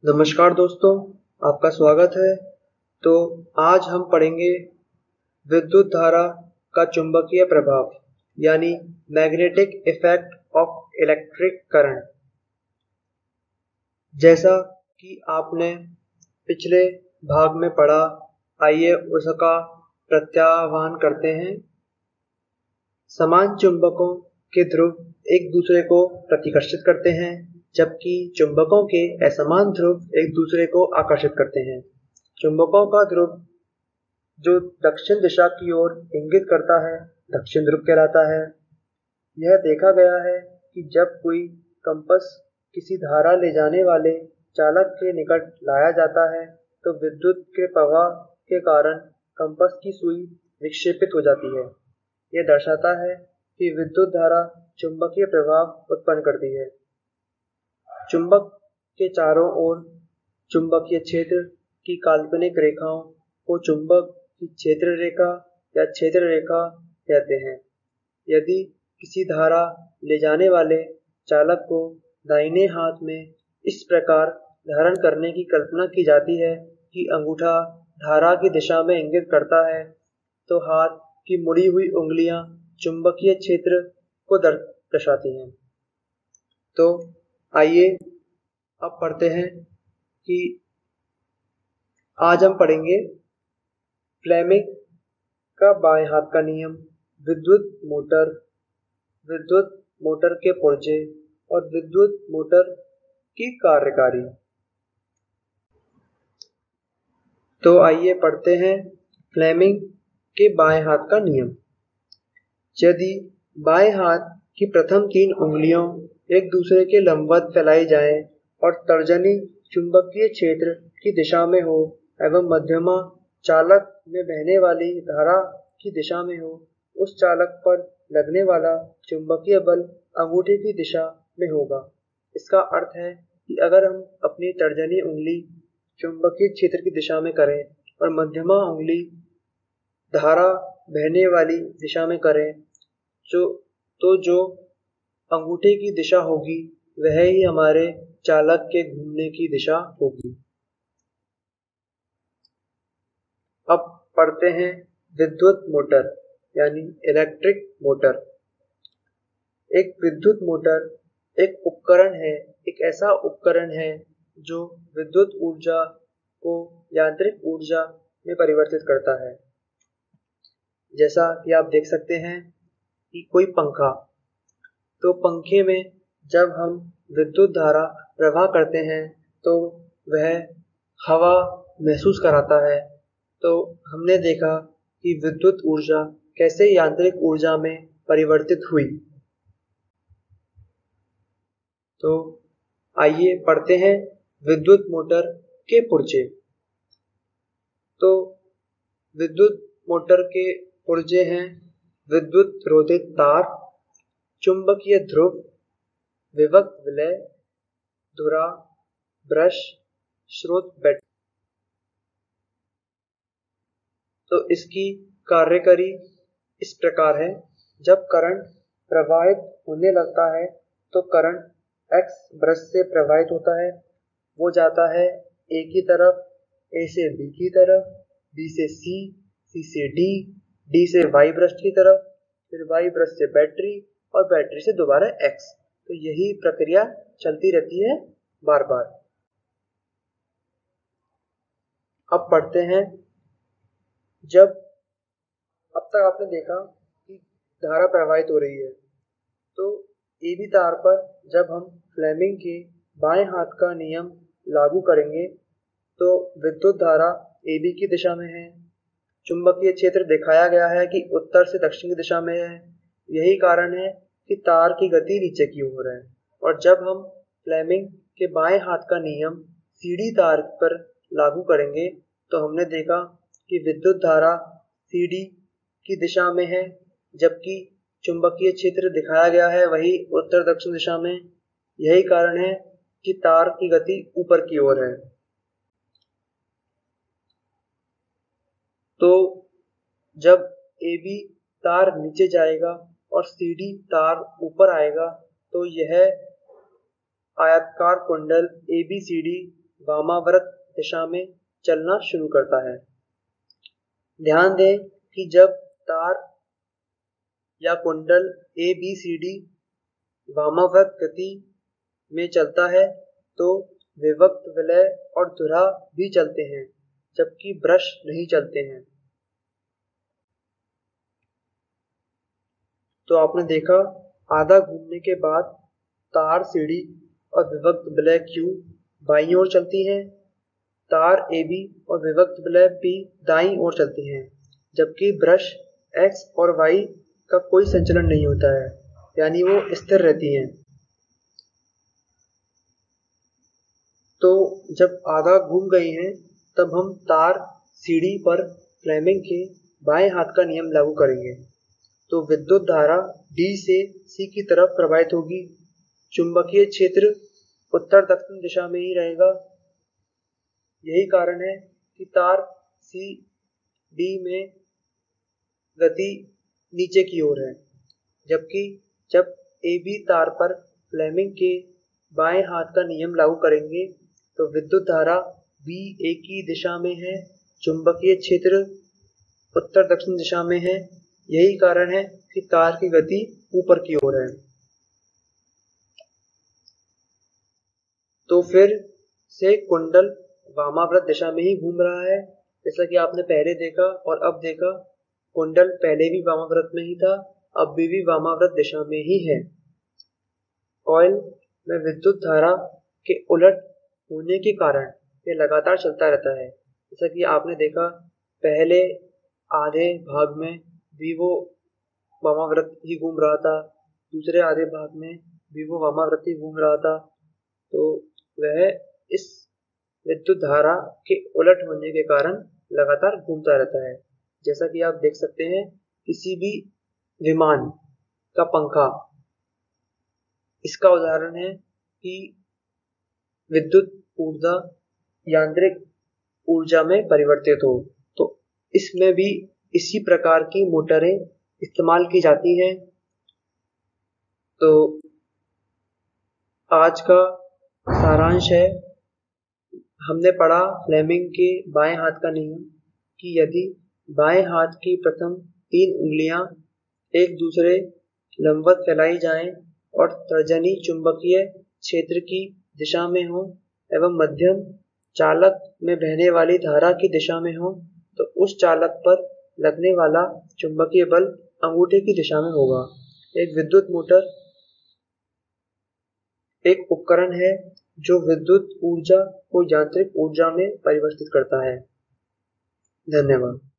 नमस्कार दोस्तों, आपका स्वागत है। तो आज हम पढ़ेंगे विद्युत धारा का चुंबकीय प्रभाव यानी magnetic effect of electric current. जैसा कि आपने पिछले भाग में पढ़ा, आइए उसका प्रत्याह्वान करते हैं। समान चुंबकों के ध्रुव एक दूसरे को प्रतिकर्षित करते हैं, जबकि चुंबकों के असमान ध्रुव एक दूसरे को आकर्षित करते हैं। चुंबकों का ध्रुव जो दक्षिण दिशा की ओर इंगित करता है दक्षिण ध्रुव कहलाता है। यह देखा गया है कि जब कोई कंपास किसी धारा ले जाने वाले चालक के निकट लाया जाता है तो विद्युत के प्रवाह के कारण कंपास की सुई विक्षेपित हो जाती है। यह दर्शाता है कि विद्युत धारा चुंबकीय प्रभाव उत्पन्न करती है। चुंबक के चारों ओर चुंबकीय क्षेत्र की काल्पनिक रेखाओं को चुंबक की क्षेत्र रेखा या क्षेत्र रेखा कहते हैं। यदि किसी धारा ले जाने वाले चालक को दाहिने हाथ में इस प्रकार धारण करने की कल्पना की जाती है कि अंगूठा धारा की दिशा में इंगित करता है, तो हाथ की मुड़ी हुई उंगलियां चुंबकीय क्षेत्र को दर्शाती हैं। तो आइए अब पढ़ते हैं कि आज हम पढ़ेंगे फ्लेमिंग का बाएं हाथ का नियम, विद्युत मोटर के पुर्जे और विद्युत मोटर की कार्यकारी। तो आइए पढ़ते हैं फ्लेमिंग के बाएं हाथ का नियम। यदि बाएं हाथ की प्रथम 3 उंगलियों एक दूसरे के लंबवत फैलाई जाएं और तर्जनी चुंबकीय क्षेत्र की दिशा में हो एवं मध्यमा चालक में बहने वाली धारा की दिशा में हो, उस चालक पर लगने वाला चुंबकीय बल अंगूठे की दिशा में होगा। इसका अर्थ है कि अगर हम अपनी तर्जनी उंगली चुंबकीय क्षेत्र की दिशा में करें और मध्यमा उंगली धारा बहने वाली दिशा में करें, जो अंगूठे की दिशा होगी वह ही हमारे चालक के घूमने की दिशा होगी। अब पढ़ते हैं विद्युत मोटर यानी इलेक्ट्रिक मोटर। एक विद्युत मोटर एक उपकरण है, एक ऐसा उपकरण है जो विद्युत ऊर्जा को यांत्रिक ऊर्जा में परिवर्तित करता है। जैसा कि आप देख सकते हैं कि कोई पंखा, तो पंखे में जब हम विद्युत धारा प्रवाह करते हैं तो वह हवा महसूस कराता है। तो हमने देखा कि विद्युत ऊर्जा कैसे यांत्रिक ऊर्जा में परिवर्तित हुई। तो आइए पढ़ते हैं विद्युत मोटर के पुर्जे। तो विद्युत मोटर के पुर्जे हैं विद्युत रोधित तार, चुंबकीय ध्रुव, विभक्त विलय, धुरा, ब्रश, स्रोत, बैटरी। तो इसकी कार्यकारी इस प्रकार है। जब करंट प्रवाहित होने लगता है तो करंट X ब्रश से प्रवाहित होता है, वो जाता है A की तरफ, A से B की तरफ, B से C, C से D, D से Y ब्रश की तरफ, फिर Y ब्रश से बैटरी और बैटरी से दोबारा X। तो यही प्रक्रिया चलती रहती है बार बार। अब पढ़ते हैं, जब अब तक आपने देखा कि धारा प्रवाहित हो रही है, तो AB तार पर जब हम फ्लेमिंग के बाएं हाथ का नियम लागू करेंगे तो विद्युत धारा AB की दिशा में है। चुंबकीय क्षेत्र दिखाया गया है कि उत्तर से दक्षिण की दिशा में है। यही कारण है कि तार की गति नीचे की ओर है। और जब हम फ्लेमिंग के बाएं हाथ का नियम CD तार पर लागू करेंगे तो हमने देखा कि विद्युत धारा CD की दिशा में है, जबकि चुंबकीय क्षेत्र दिखाया गया है वही उत्तर दक्षिण दिशा में। यही कारण है कि तार की गति ऊपर की ओर है। तो जब AB तार नीचे जाएगा और CD तार ऊपर आएगा तो यह आयताकार कुंडल ABCD वामाव्रत दिशा में चलना शुरू करता है। ध्यान दें कि जब तार या कुंडल ABCD वामाव्रत गति में चलता है तो विभक्त विलय और धुरा भी चलते हैं, जबकि ब्रश नहीं चलते हैं। तो आपने देखा, आधा घूमने के बाद तार CD और विभक्त विलय Q बाईं ओर चलती हैं, तार AB और विभक्त विलय P दाईं ओर चलती हैं, जबकि ब्रश X और Y का कोई संचलन नहीं होता है, यानी वो स्थिर रहती हैं। तो जब आधा घूम गई हैं, तब हम तार CD पर फ्लेमिंग के बाएं हाथ का नियम लागू करेंगे। तो विद्युत धारा D से C की तरफ प्रवाहित होगी। चुंबकीय क्षेत्र उत्तर दक्षिण दिशा में ही रहेगा। यही कारण है कि तार CD में गति नीचे की ओर है, जबकि जब AB तार पर फ्लेमिंग के बाएं हाथ का नियम लागू करेंगे तो विद्युत धारा B एक ही दिशा में है, चुंबकीय क्षेत्र उत्तर दक्षिण दिशा में है। यही कारण है कि तार की गति ऊपर की ओर है। तो फिर से कुंडल वामाव्रत दिशा में ही घूम रहा है, जैसा कि आपने पहले देखा और अब देखा। कुंडल पहले भी वामाव्रत में ही था, अब भी वामाव्रत दिशा में ही है। कॉइल में विद्युत धारा के उलट होने के कारण यह लगातार चलता रहता है। जैसा कि आपने देखा, पहले आधे भाग में भी वो वामाव्रत ही घूम रहा था, दूसरे आधे भाग में भी वो वामाव्रत ही घूम रहा था। तो वह इस विद्युत धारा के उलट होने के कारण लगातार घूमता रहता है। जैसा कि आप देख सकते हैं, किसी भी विमान का पंखा इसका उदाहरण है कि विद्युत ऊर्जा यांत्रिक ऊर्जा में परिवर्तित हो। तो इसमें भी इसी प्रकार की मोटरें इस्तेमाल की जाती हैं। तो आज का सारांश है, हमने पढ़ा फ्लेमिंग के बाएं हाथ का नियम कि यदि बाएं हाथ की प्रथम 3 उंगलियां एक दूसरे लंबवत फैलाई जाएं और तर्जनी चुंबकीय क्षेत्र की दिशा में हो एवं मध्यम चालक में बहने वाली धारा की दिशा में हो, तो उस चालक पर लगने वाला चुंबकीय बल अंगूठे की दिशा में होगा। एक विद्युत मोटर एक उपकरण है जो विद्युत ऊर्जा को यांत्रिक ऊर्जा में परिवर्तित करता है। धन्यवाद।